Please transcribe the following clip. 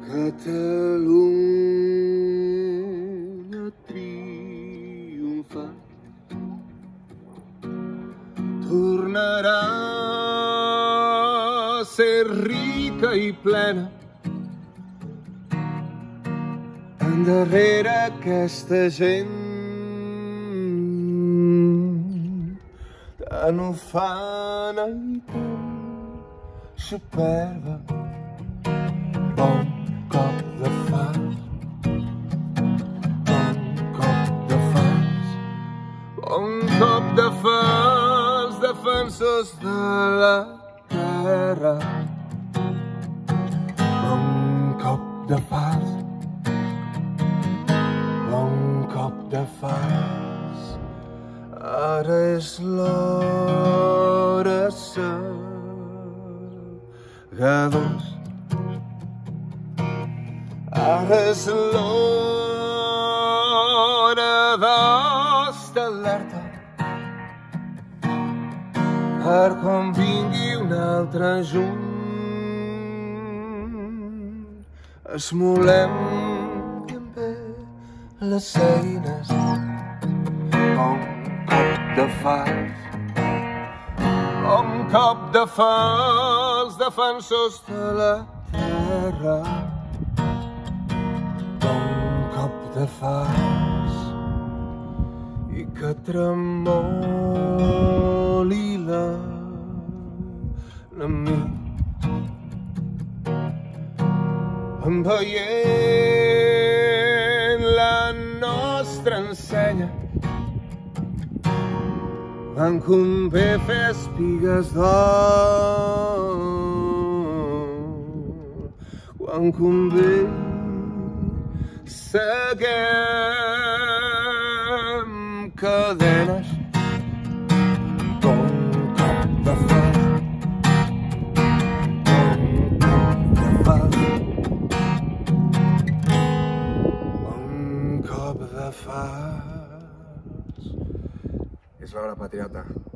Catalunya triomfa tornarà a ser rica i plena. Endarrere aquesta gent tan ufana i tan superba. Bon cop de fals, bon cop de fals, bon cop de fals, defensors de la terra. Bon cop de fals, bon cop de fals, ara és l'hora segadors. Ara és l'hora d'estar alerta per quan vingui un altre junt. Esmolem també les eines. Bon cop de fals, bon cop de fals, defensors de la terra. De fals i que tremoli l'enemic veient la nostra ensenya. Quan convé fer espigues d'or, quan convé seguem cadenes. Bon cop de fals, bon cop de fals, bon cop de fals. És l'hora, patriota.